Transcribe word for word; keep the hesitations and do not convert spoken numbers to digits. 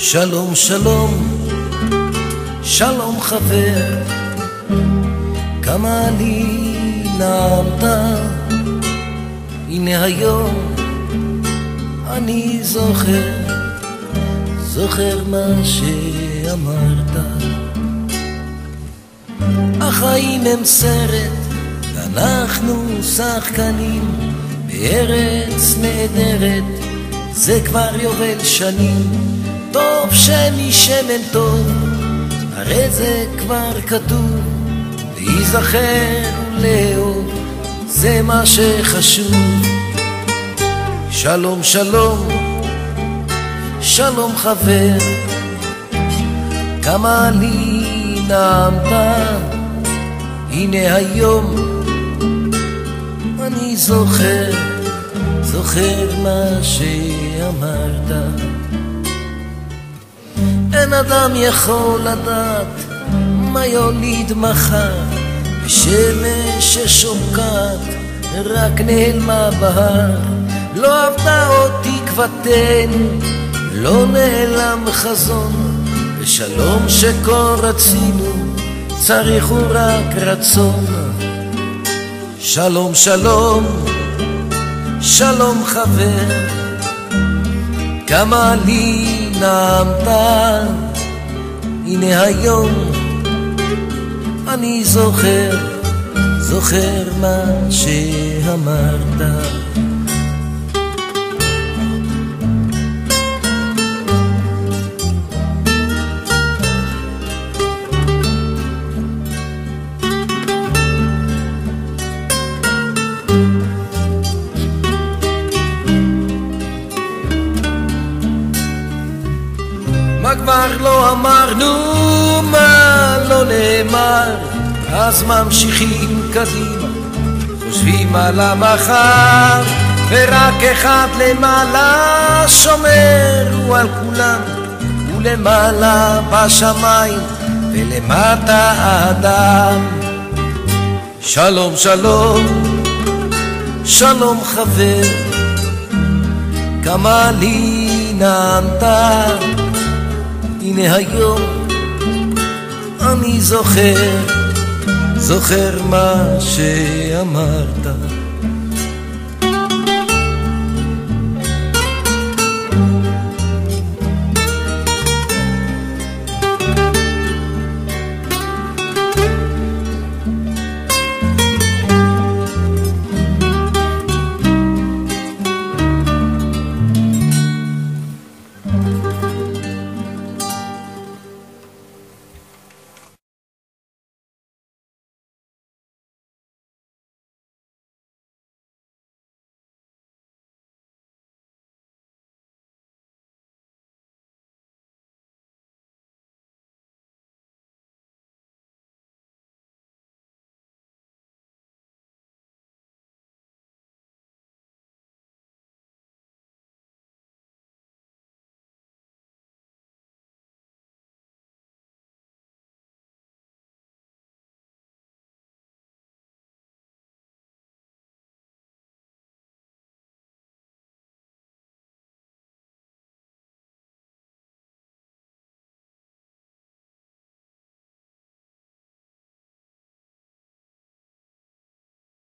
שלום שלום, שלום חבר, כמה לי נעמת. הנה היום אני זוכר, זוכר מה שאמרת. החיים הם סרט ואנחנו שחקנים בארץ נהדרת, זה כבר יובל שנים. טוב שמשמן טוב, הרי זה כבר כתוב, להיזכר ולאהוב, זה מה שחשוב. שלום שלום, שלום חבר, כמה לי נעמת. הנה היום אני זוכר, זוכר מה שאמרת. אין אדם יכול לדעת מה יוליד מחר, בשמש ששוקעת רק נעלמה בהר. לא עבדה עוד תקוותנו, לא נעלם חזון, ושלום שכה רצינו צריך הוא רק רצון. שלום שלום, שלום חבר, כמה לי נעמת. הנה היום אני זוכר, זוכר מה שאמרת. מה כבר לא אמרנו, מה לא נאמר, אז ממשיכים קדימה, חושבים על המחר, ורק אחד למעלה שומר הוא על כולם, ולמעלה בשמיים ולמטה האדם. שלום שלום, שלום חבר, כמה לי נעמת. הנה היום אני זוכר, זוכר מה שאמרת.